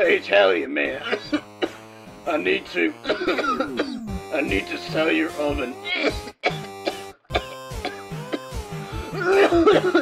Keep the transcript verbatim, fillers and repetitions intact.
Hey, Italian man. I need to... I need to sell your oven.